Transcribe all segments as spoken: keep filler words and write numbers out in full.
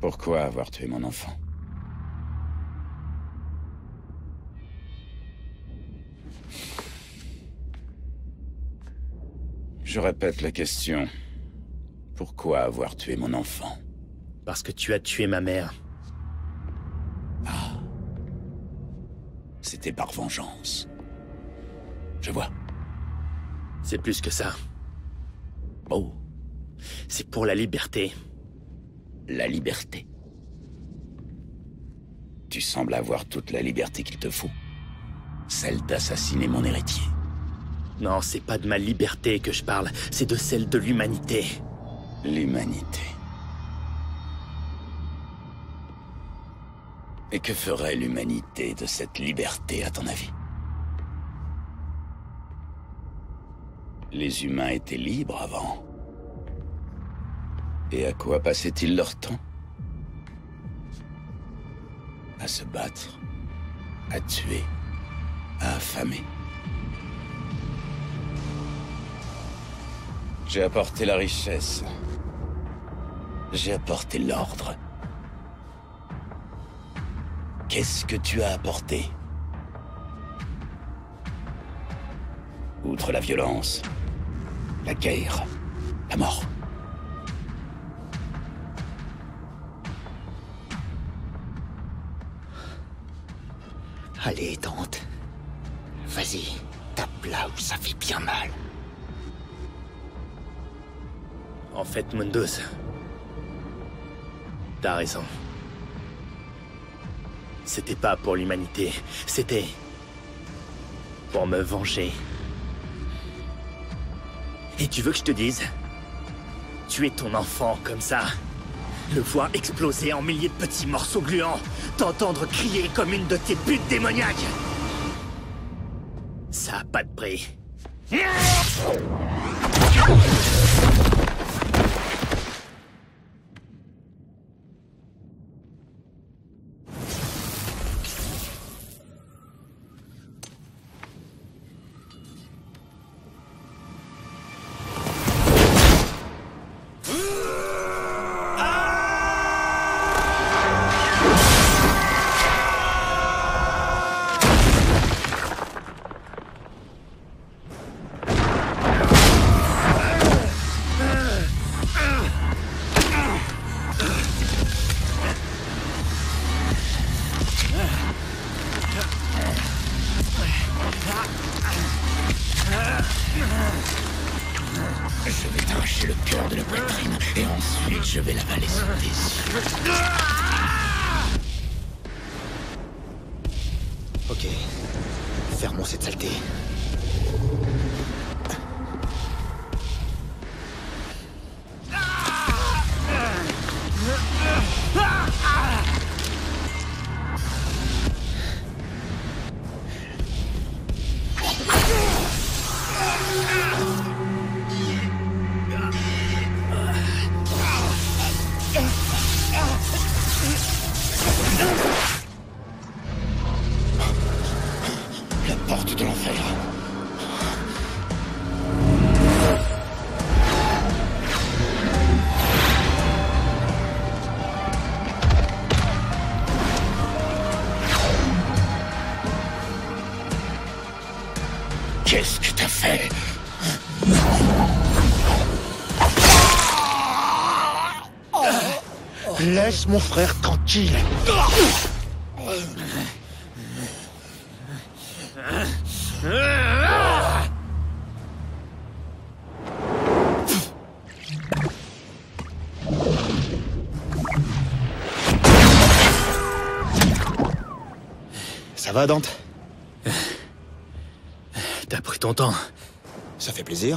Pourquoi avoir tué mon enfant? Je répète la question. Pourquoi avoir tué mon enfant? Parce que tu as tué ma mère. Ah. C'était par vengeance. Je vois. C'est plus que ça. Oh. C'est pour la liberté. La liberté. Tu sembles avoir toute la liberté qu'il te faut. Celle d'assassiner mon héritier. Non, c'est pas de ma liberté que je parle, c'est de celle de l'humanité. L'humanité. Et que ferait l'humanité de cette liberté, à ton avis? Les humains étaient libres avant. Et à quoi passaient-ils leur temps? À se battre, à tuer, à affamer. J'ai apporté la richesse. J'ai apporté l'ordre. Qu'est-ce que tu as apporté? Outre la violence, la guerre, la mort. Allez, tante. Vas-y, tape là où ça fait bien mal. En fait, Mundus, t'as raison. C'était pas pour l'humanité, c'était pour me venger. Et tu veux que je te dise? Tuer ton enfant comme ça, le voir exploser en milliers de petits morceaux gluants, t'entendre crier comme une de tes putes démoniaques, ça a pas de prix. Je vais t'arracher le cœur de la poitrine et ensuite je vais l'avaler sur tes yeux. Ok. Fermons cette saleté. La porte de l'enfer. Qu'est-ce que t'as fait? Laisse mon frère tranquille. Ça va, Dante? T'as pris ton temps. Ça fait plaisir.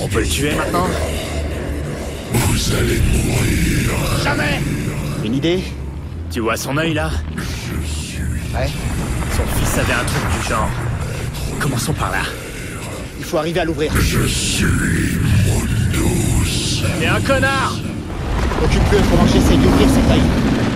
On peut le tuer maintenant? Vous allez mourir. Jamais! Une idée? Tu vois son œil là? Je suis... Ouais. Son fils avait un truc du genre. Commençons par là. Il faut arriver à l'ouvrir. Je suis Mundus. T'es un connard! Occupe-le pendant que j'essaye d'ouvrir cet œil.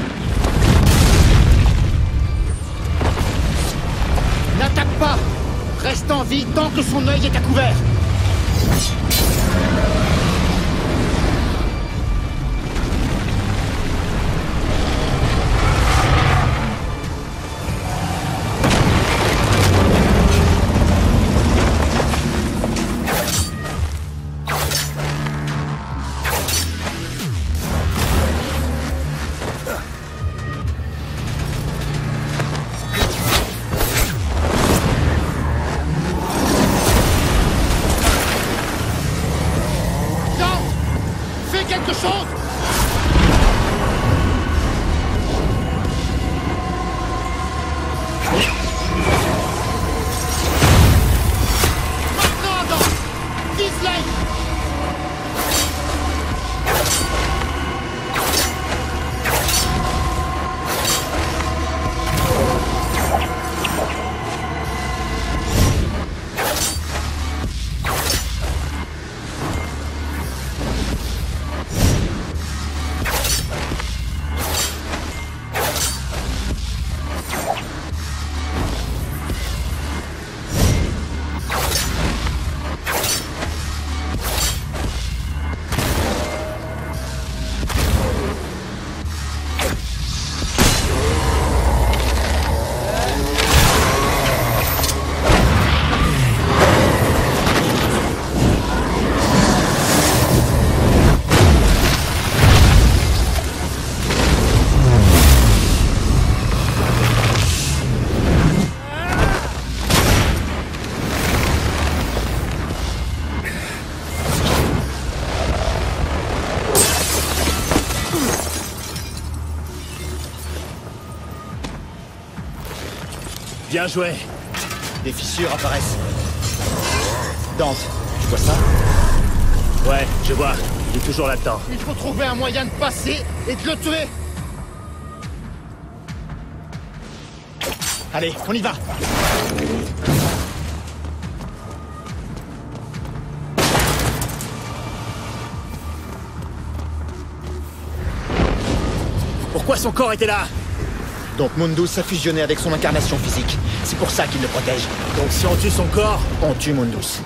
N'attaque pas! Reste en vie tant que son œil est à couvert. Quelque chose! Maintenant, Adam! Vise-l'œil! Bien joué. Des fissures apparaissent. Dante, tu vois ça? Ouais, je vois. Il est toujours là-dedans. Il faut trouver un moyen de passer et de le tuer. Allez, on y va. Pourquoi son corps était là? Donc Mundus a fusionné avec son incarnation physique. C'est pour ça qu'il le protège. Donc si on tue son corps, on tue Mundus.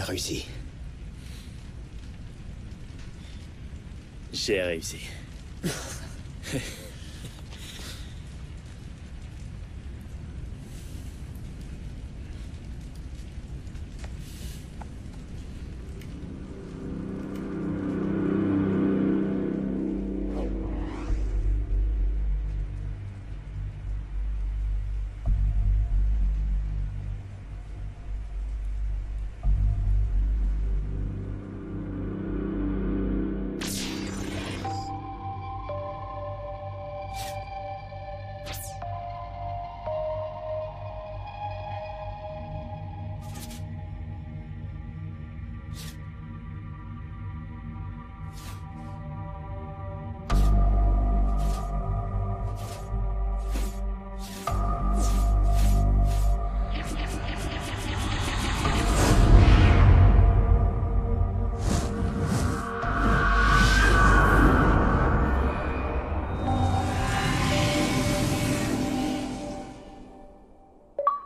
a réussi. J'ai réussi.